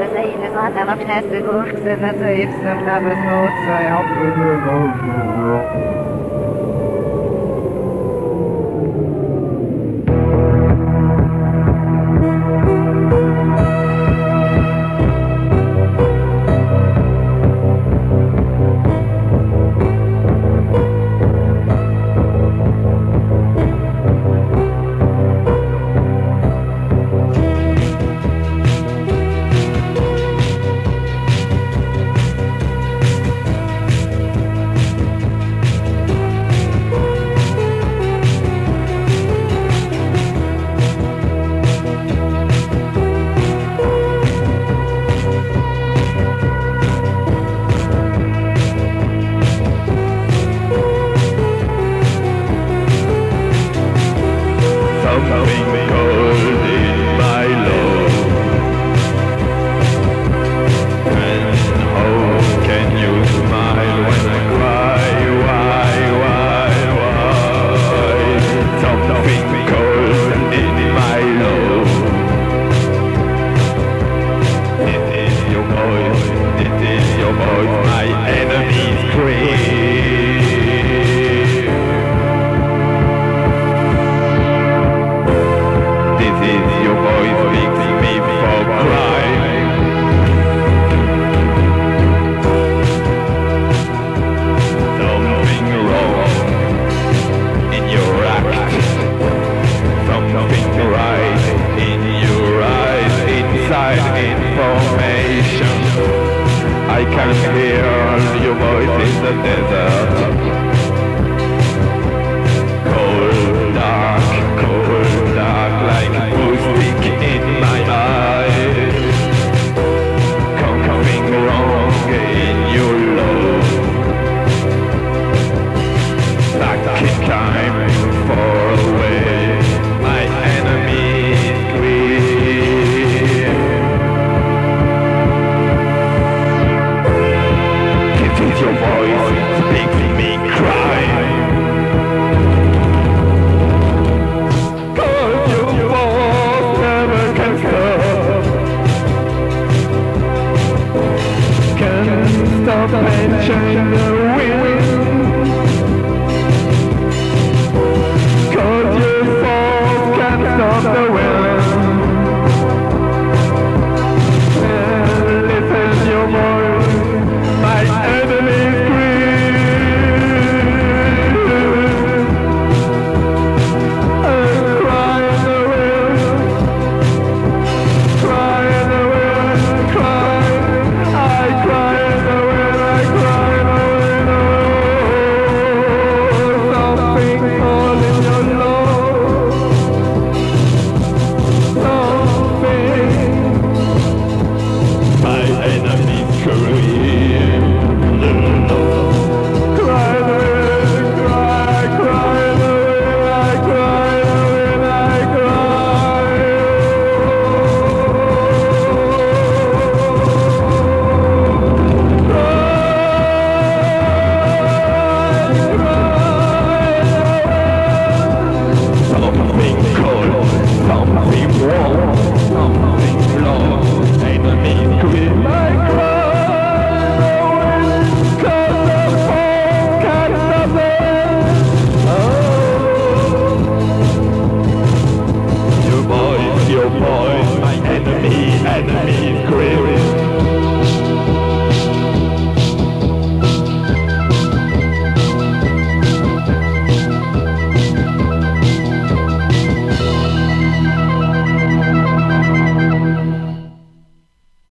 Zeine zaten obsessed with the tapes and never thought I have I can hear your voice in the desert. Cold dark, like a stick in my eyes. Coming wrong in your love. Like time far away, my enemies grieve. Your voice making me cry. 'Cause your voice never can stop. Can't stop and change the wind.